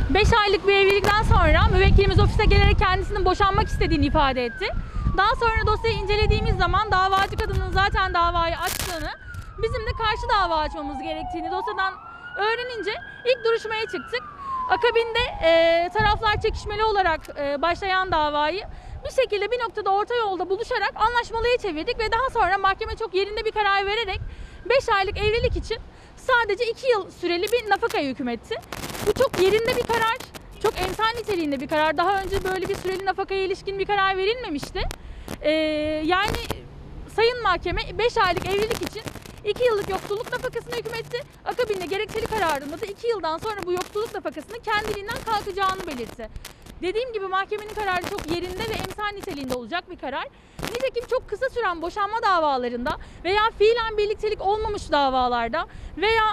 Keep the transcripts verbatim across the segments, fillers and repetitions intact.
beş aylık bir evlilikten sonra müvekkilimiz ofise gelerek kendisinin boşanmak istediğini ifade etti. Daha sonra dosyayı incelediğimiz zaman davacı kadının zaten davayı açtığını, bizim de karşı dava açmamız gerektiğini dosyadan öğrenince ilk duruşmaya çıktık. Akabinde e, taraflar çekişmeli olarak e, başlayan davayı bir şekilde bir noktada orta yolda buluşarak anlaşmalıya çevirdik ve daha sonra mahkeme çok yerinde bir karar vererek beş aylık evlilik için sadece iki yıl süreli bir nafakaya hükmetti. Bu çok yerinde bir karar, çok emsal niteliğinde bir karar. Daha önce böyle bir süreli nafakaya ilişkin bir karar verilmemişti. Ee, yani Sayın Mahkeme beş aylık evlilik için iki yıllık yoksulluk nafakasına hükmetti. Akabinde gerekçeli kararında da iki yıldan sonra bu yoksulluk nafakasının kendiliğinden kalkacağını belirtti. Dediğim gibi mahkemenin kararı çok yerinde ve emsal niteliğinde olacak bir karar. Nitekim çok kısa süren boşanma davalarında veya fiilen birliktelik olmamış davalarda veya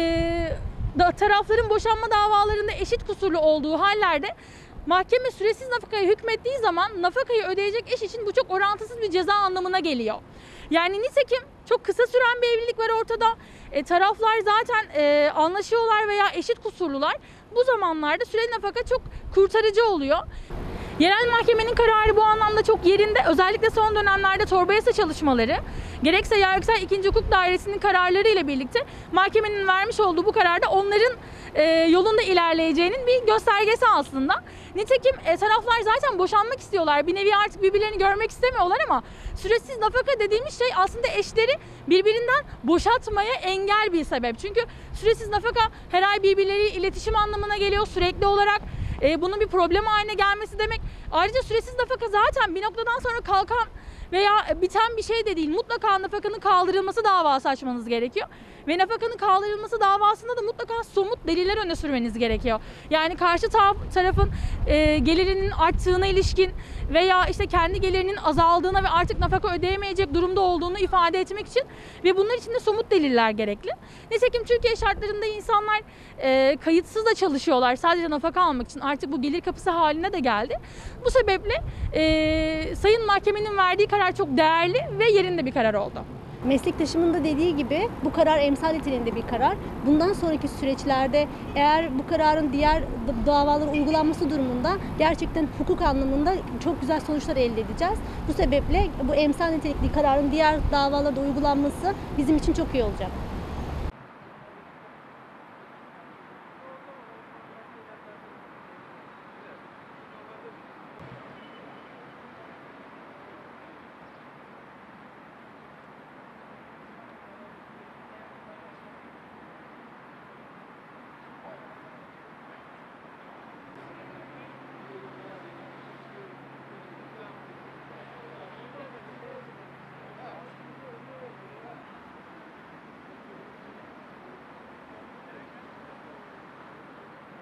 e, da, tarafların boşanma davalarında eşit kusurlu olduğu hallerde mahkeme süresiz nafakaya hükmettiği zaman nafakayı ödeyecek eş için bu çok orantısız bir ceza anlamına geliyor. Yani nitekim çok kısa süren bir evlilik var ortada. E, taraflar zaten e, anlaşıyorlar veya eşit kusurlular. Bu zamanlarda süreli nafaka çok kurtarıcı oluyor. Yerel mahkemenin kararı bu anlamda çok yerinde. Özellikle son dönemlerde torba yasa çalışmaları, gerekse Yargıtay ikinci Hukuk Dairesi'nin kararları ile birlikte mahkemenin vermiş olduğu bu kararda onların e, yolunda ilerleyeceğinin bir göstergesi aslında. Nitekim e, taraflar zaten boşanmak istiyorlar. Bir nevi artık birbirlerini görmek istemiyorlar ama süresiz nafaka dediğimiz şey aslında eşleri birbirinden boşatmaya engel bir sebep. Çünkü süresiz nafaka her ay birbirleriyle iletişim anlamına geliyor sürekli olarak. E, bunun bir problem haline gelmesi demek. Ayrıca süresiz nafaka zaten bir noktadan sonra kalkan veya biten bir şey de değil. Mutlaka nafakanın kaldırılması davası açmanız gerekiyor. Ve nafakanın kaldırılması davasında da mutlaka somut deliller öne sürmeniz gerekiyor. Yani karşı tarafın e, gelirinin arttığına ilişkin veya işte kendi gelirinin azaldığına ve artık nafaka ödeyemeyecek durumda olduğunu ifade etmek için ve bunlar için de somut deliller gerekli. Nitekim Türkiye şartlarında insanlar e, kayıtsız da çalışıyorlar sadece nafaka almak için. Artık bu gelir kapısı haline de geldi. Bu sebeple e, Sayın Mahkemenin verdiği karar çok değerli ve yerinde bir karar oldu. Meslektaşımın da dediği gibi bu karar emsal niteliğinde bir karar. Bundan sonraki süreçlerde eğer bu kararın diğer davalara uygulanması durumunda gerçekten hukuk anlamında çok güzel sonuçlar elde edeceğiz. Bu sebeple bu emsal nitelikli kararın diğer davalarda uygulanması bizim için çok iyi olacak.